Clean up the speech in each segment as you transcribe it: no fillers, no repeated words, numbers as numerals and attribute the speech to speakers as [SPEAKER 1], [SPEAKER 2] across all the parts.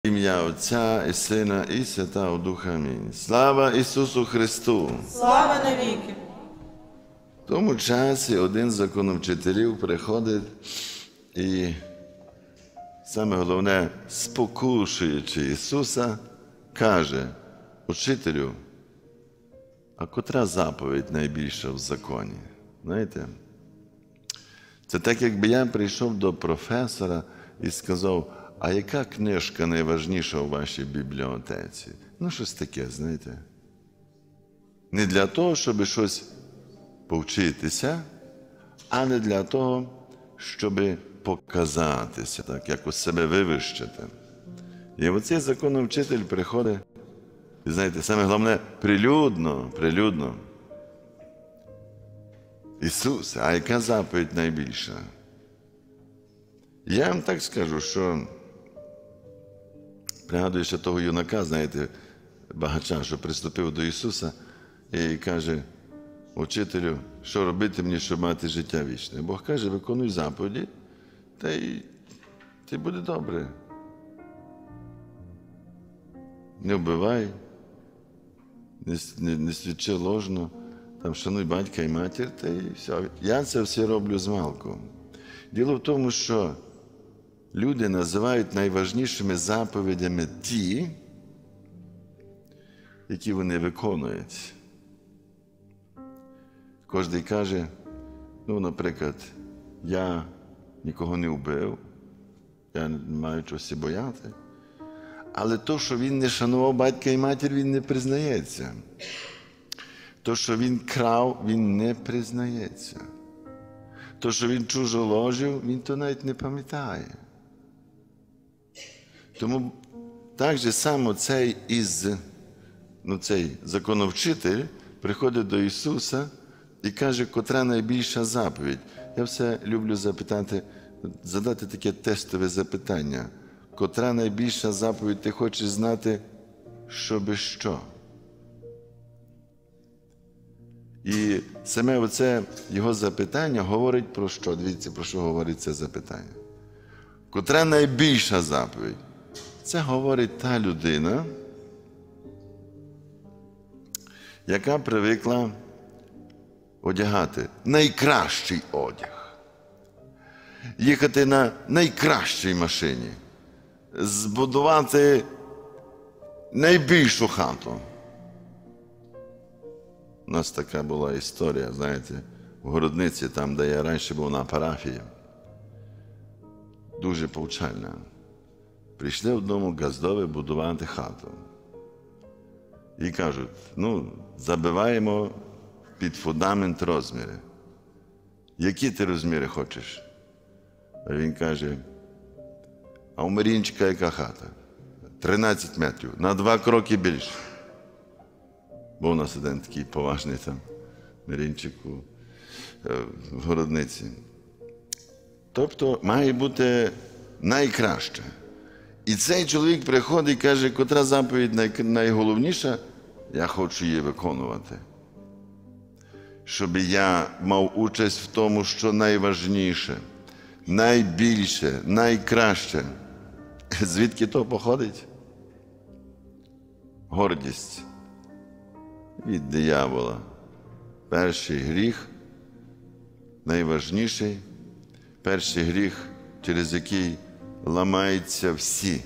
[SPEAKER 1] Ім'я Отця і Сина і Святого Духа. Амінь. Слава Ісусу Христу!
[SPEAKER 2] Слава навіки!
[SPEAKER 1] В тому часі один з законовчителів приходить і, саме головне, спокушуючи Ісуса, каже: «Учителю, а котра заповідь найбільша в законі?» Знаєте, це так, якби я прийшов до професора і сказав: «А яка книжка найважніша у вашій бібліотеці?» Ну, щось таке, знаєте. Не для того, щоб щось повчитися, а не для того, щоб показатися, так, якось себе вивищити. І оцей законовчитель приходить, і знаєте, саме головне, прилюдно. Ісус, а яка заповідь найбільша? Я вам так скажу, що пригадую ще того юнака, знаєте, багача, що приступив до Ісуса і каже: «Учителю, що робити мені, щоб мати життя вічне?» Бог каже: «Виконуй заповіді, та й буде добре. Не вбивай, не свідчи ложно, там, шануй батька і матір, та й все». Я це все роблю змалку. Діло в тому, що люди називають найважнішими заповідями ті, які вони виконують. Кожен каже: ну, наприклад, я нікого не вбив, я не маю чогось бояти. Але то, що він не шанував батька і матір, він не признається. То, що він крав, він не признається. То, що він чужоложив, він то навіть не пам'ятає. Тому так же само цей законовчитель приходить до Ісуса і каже, котра найбільша заповідь. Я все люблю задати таке тестове запитання. Котра найбільша заповідь ти хочеш знати, щоби що? І саме оце його запитання говорить про що? Дивіться, про що говорить це запитання. Котра найбільша заповідь? Це говорить та людина, яка привикла одягати найкращий одяг, їхати на найкращій машині, збудувати найбільшу хату. У нас така була історія, знаєте, в Городниці, там, де я раніше був на парафії. Дуже повчальна. Прийшли в дому газдове будувати хату. І кажуть: ну, забиваємо під фундамент розміри. Які ти розміри хочеш? А він каже: а у Марінчика яка хата? 13 метрів, на 2 кроки більше. Був у нас один такий поважний там Марінчик в Городниці. Тобто має бути найкраще. І цей чоловік приходить і каже, котра заповідь найголовніша, я хочу її виконувати. Щоб я мав участь в тому, що найважніше, найбільше, найкраще. Звідки то походить? Гордість. Від диявола. Перший гріх, найважніший, перший гріх, через який ламаються всі.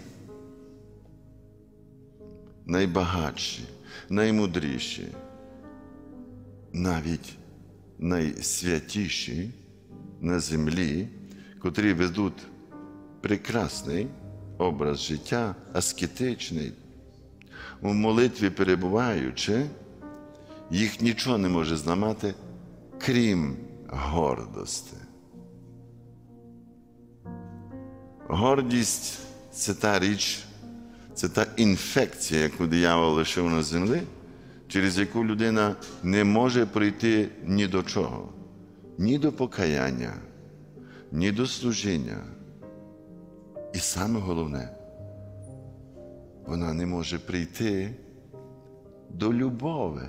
[SPEAKER 1] Найбагатші, наймудріші, навіть найсвятіші на землі, котрі ведуть прекрасний образ життя, аскетичний, у молитві перебуваючи, їх нічого не може зламати, крім гордості. Гордість – це та річ, це та інфекція, яку диявол лишив на землі, через яку людина не може прийти ні до чого, ні до покаяння, ні до служіння. І саме головне, вона не може прийти до любові.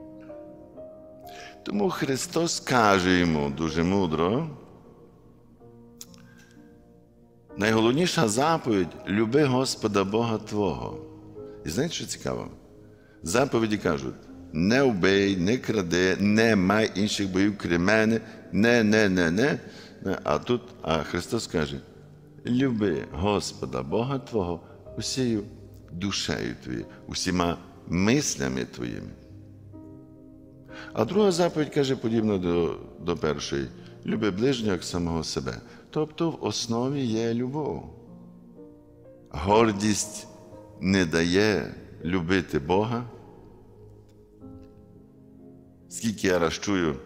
[SPEAKER 1] Тому Христос каже йому дуже мудро: Найголовніша заповідь – люби Господа Бога твого. І знаєте, що цікаво? Заповіді кажуть: не вбий, не кради, не май інших богів крім мене, не. А Христос каже: люби Господа Бога твого усією душею твоєю, усіма мислями твоїми. А друга заповідь каже, подібно до першої: люби ближнього як самого себе. Тобто в основі є любов. Гордість не дає любити Бога. Скільки я раз чую: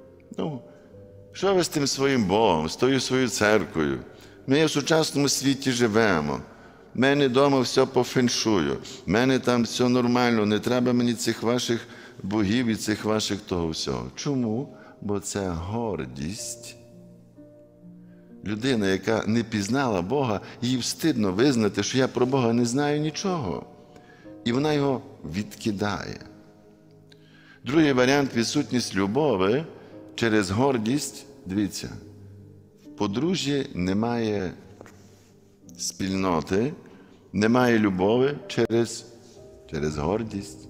[SPEAKER 1] що ви з тим своїм Богом, з тою своєю церквою? Ми в сучасному світі живемо. В мене вдома все по феншую. В мене там все нормально, не треба мені цих ваших богів і цих ваших того всього. Чому? Бо це гордість. Людина, яка не пізнала Бога, їй встидно визнати, що я про Бога не знаю нічого. І вона його відкидає. Другий варіант – відсутність любові через гордість. Дивіться, в подружжі немає спільноти, немає любові через гордість.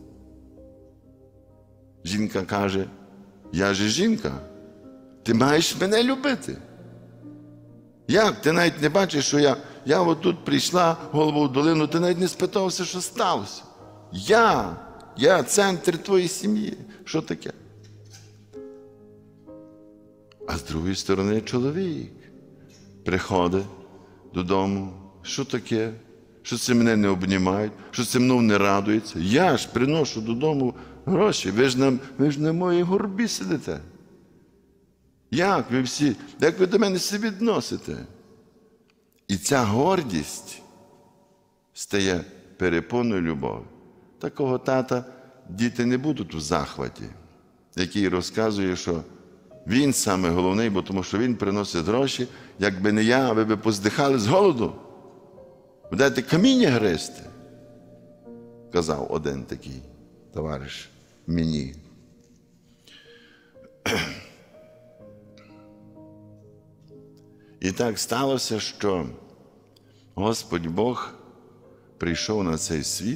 [SPEAKER 1] Жінка каже: я же жінка, ти маєш мене любити. Як? Ти навіть не бачиш, що я отут прийшла, голову в долину, ти навіть не спитався, що сталося. Я центр твоєї сім'ї. Що таке? А з другої сторони чоловік приходить додому: що таке? Що це мене не обнімають? Що це мною не радується? Я ж приношу додому гроші, ви ж на моїй горбі сидите. Як ви до мене себе відносите? І ця гордість стає перепоною любові. Такого тата діти не будуть в захваті, який розказує, що він саме головний, бо тому що він приносить гроші. Якби не я, ви б поздихали з голоду. Будете каміння гризти, казав один такий товариш мені. І так сталося, що Господь Бог прийшов на цей світ,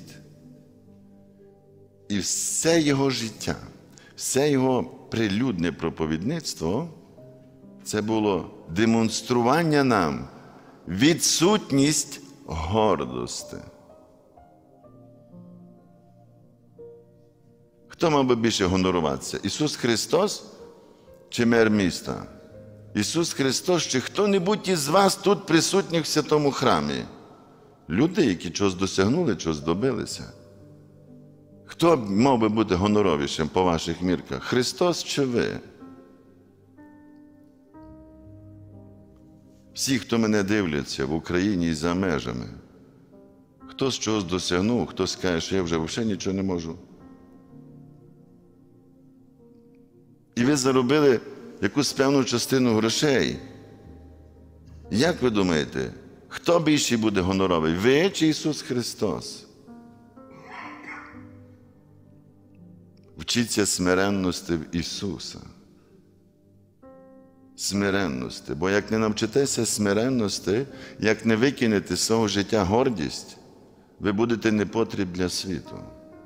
[SPEAKER 1] і все його життя, все його прилюдне проповідництво – це було демонстрування нам відсутність гордості. Хто мав би більше гоноруватися? Ісус Христос чи мер міста? Ісус Христос чи хто-небудь із вас тут присутніх в святому храмі? Люди, які чогось досягнули, чогось добилися. Хто мав би бути гоноровішим по ваших мірках? Христос чи ви? Всі, хто мене дивляться в Україні і за межами, хтось чогось досягнув, хтось каже, що я вже взагалі нічого не можу. І ви заробили якусь певну частину грошей. Як ви думаєте, хто більший буде гоноровий? Ви чи Ісус Христос? Вчіться смиренності в Ісуса. Смиренності. Бо як не навчитеся смиренності, як не викинете з свого життя гордість, ви будете непотріб для світу.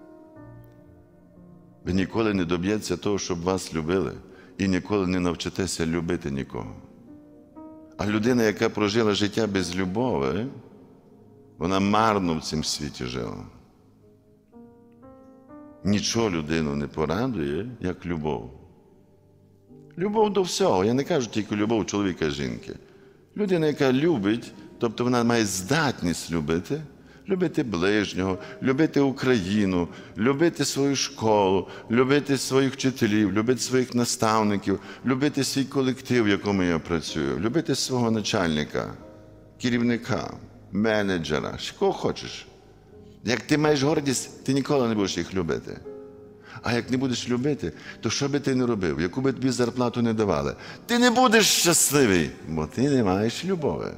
[SPEAKER 1] Ви ніколи не доб'єтеся того, щоб вас любили, і ніколи не навчитеся любити нікого. А людина, яка прожила життя без любові, вона марно в цьому світі жила. Нічого людину не порадує, як любов. Любов до всього. Я не кажу тільки любов чоловіка і жінки. Людина, яка любить, тобто вона має здатність любити, любити ближнього, любити Україну, любити свою школу, любити своїх вчителів, любити своїх наставників, любити свій колектив, в якому я працюю, любити свого начальника, керівника, менеджера, кого хочеш. Як ти маєш гордість, ти ніколи не будеш їх любити. А як не будеш любити, то що би ти не робив, яку би тобі зарплату не давали, ти не будеш щасливий, бо ти не маєш любові.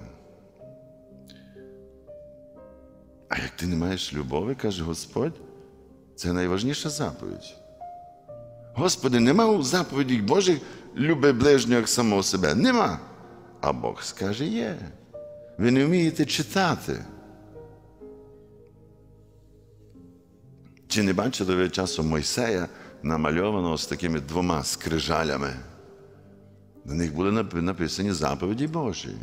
[SPEAKER 1] А як ти не маєш любові, каже Господь, це найважніша заповідь. Господи, нема у заповіді Божих люби ближнього як самого себе. Нема. А Бог скаже, є. Ви не вмієте читати. Чи не бачили ви часом Мойсея, намальованого з такими двома скрижалями? На них були написані заповіді Божі.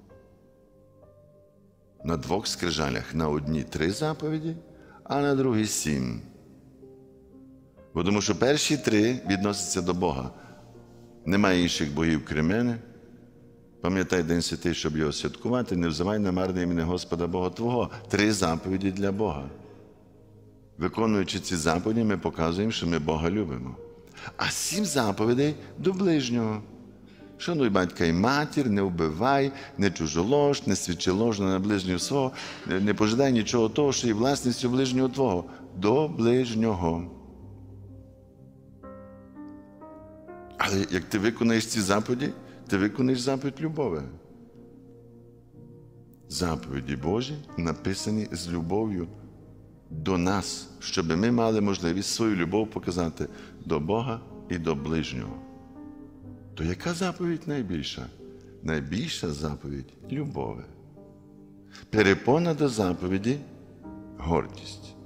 [SPEAKER 1] На двох скрижалях, на одній 3 заповіді, а на другій 7. Бо тому що перші 3 відносяться до Бога. Немає інших богів, крім мене. Пам'ятай День Святий, щоб його святкувати, не взивай на марне ім'я Господа Бога Твого. 3 заповіді для Бога. Виконуючи ці заповіді, ми показуємо, що ми Бога любимо. А 7 заповідей до ближнього. Шануй батька і матір, не вбивай, не чужолож, не свідчи ложно на ближнього свого, не пожидай нічого того, що є власністю ближнього твого. До ближнього. Але як ти виконаєш ці заповіді, ти виконаєш заповідь любові. Заповіді Божі написані з любов'ю до нас, щоб ми мали можливість свою любов показати до Бога і до ближнього. То яка заповідь найбільша? Найбільша заповідь – любові. Перепона до заповіді – гордість.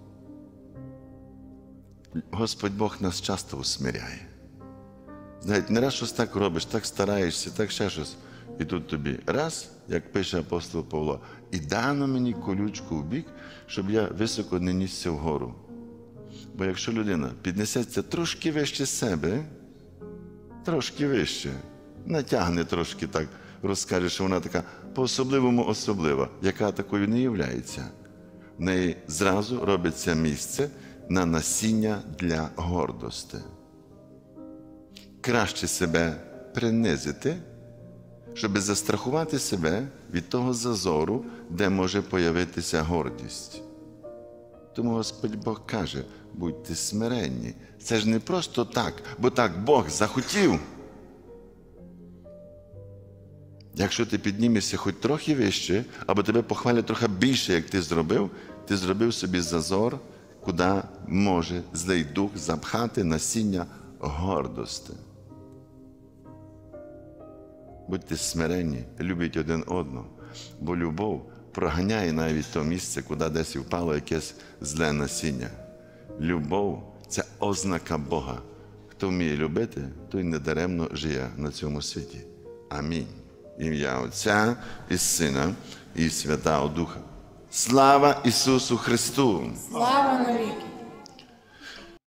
[SPEAKER 1] Господь Бог нас часто усмиряє. Знаєте, не раз щось так робиш, так стараєшся, так ще щось. І тут тобі раз, як пише апостол Павло, і дано мені колючку в бік, щоб я високо не нісся вгору. Бо якщо людина піднесеться трошки вище себе, трошки вище, натягне трошки так, розкаже, що вона така по-особливому особлива, яка такою не являється. В неї зразу робиться місце на насіння для гордості. Краще себе принизити, щоб застрахувати себе від того зазору, де може появитися гордість. Тому Господь Бог каже, будьте смиренні. Це ж не просто так, бо так Бог захотів. Якщо ти піднімешся хоч трохи вище, або тебе похвалять трохи більше, як ти зробив собі зазор, куди може злий дух запхати насіння гордості. Будьте смиренні, любіть один одного, бо любов проганяє навіть то місце, куди десь впало якесь зле насіння. Любов – це ознака Бога. Хто вміє любити, той недаремно живе на цьому світі. Амінь. Ім'я Отця і Сина і Святого Духа. Слава Ісусу Христу!
[SPEAKER 2] Слава навіки!